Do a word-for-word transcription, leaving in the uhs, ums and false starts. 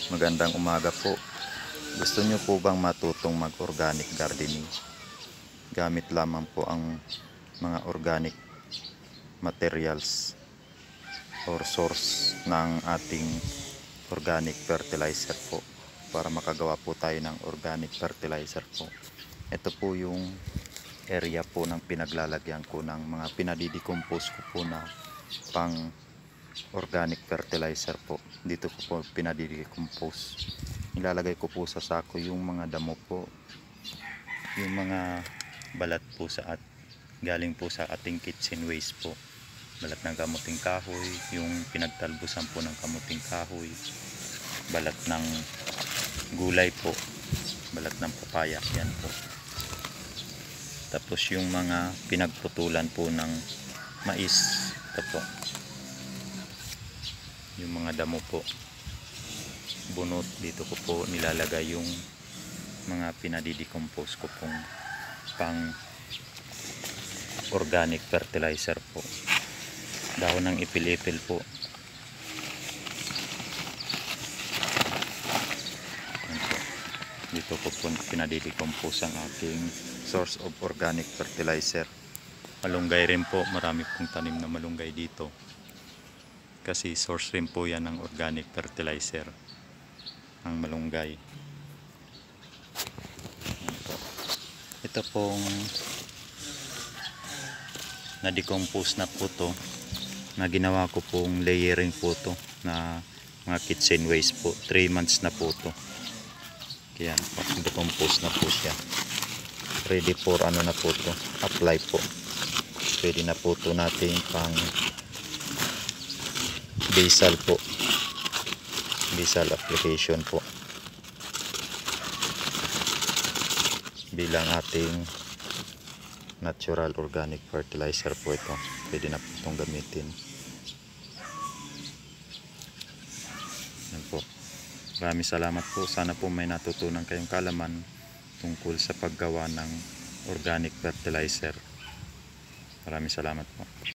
Magandang umaga po. Gusto nyo po bang matutong mag-organic gardening? Gamit lamang po ang mga organic materials or source ng ating organic fertilizer po, para makagawa po tayo ng organic fertilizer po. Ito po yung area po ng pinaglalagyan ko ng mga pinadidecompose ko po na pang organic fertilizer po. Dito ko po pinadidecompose. Nilalagay ko po sa sako yung mga damo po, yung mga balat po sa at galing po sa ating kitchen waste po, balat ng kamuting kahoy, yung pinagtalbusan po ng kamuting kahoy, balat ng gulay po, balat ng papaya, yan po. Tapos yung mga pinagputulan po ng mais, ito po, yung mga damo po, bunot, dito ko po nilalagay yung mga pinadidecompose ko pong pang organic fertilizer po. Dahon ng ipil-ipil po, po dito ko po pinadidecompose ang aking source of organic fertilizer. Malunggay rin po, marami pong tanim na malunggay dito kasi source rin po yan ng organic fertilizer, ang malunggay. Ito pong na-decompose na po to, na ginawa ko pong layering po to na mga kitchen waste po. three months na po to. Kaya decompose na po siya. Ready for ano na po to, apply po. Pwede na po to natin pang basil po, basil application po, bilang ating natural organic fertilizer po ito. Pwede na po itong gamitin. Yan po. Maraming salamat po. Sana po may natutunan kayong kalaman tungkol sa paggawa ng organic fertilizer. Maraming salamat po.